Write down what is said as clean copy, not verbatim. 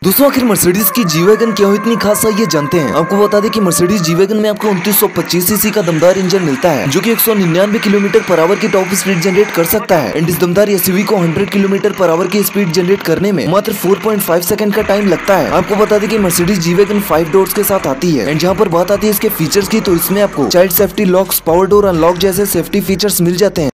दोस्तों आखिर मर्सिडीज की जी वैगन क्यों इतनी खास है ये जानते हैं। आपको बता दें कि मर्सिडीज जी वैगन में आपको 2925 सीसी का दमदार इंजन मिलता है जो कि 199 किलोमीटर पर आवर की टॉप स्पीड जनरेट कर सकता है। एंड इस दमदार एसयूवी को 100 किलोमीटर पर आवर की स्पीड जनरेट करने में मात्र 4.5 सेकंड का टाइम लगता है। आपको बता दें कि मर्सिडीज जी वैगन 5 डोर्स के साथ आती है। एंड जहाँ पर बात आती है इसके फीचर्स की, तो इसमें आपको child safety locks, power door unlock जैसे सेफ्टी फीचर्स मिल जाते हैं।